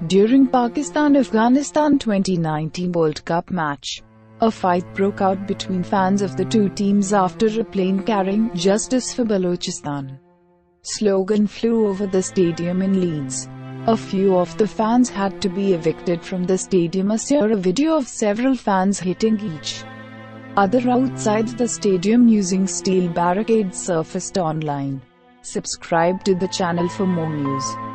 During Pakistan-Afghanistan 2019 World Cup match, a fight broke out between fans of the two teams after a plane carrying "Justice for Balochistan" slogan flew over the stadium in Leeds. A few of the fans had to be evicted from the stadium. A video of several fans hitting each other outside the stadium using steel barricades surfaced online. Subscribe to the channel for more news.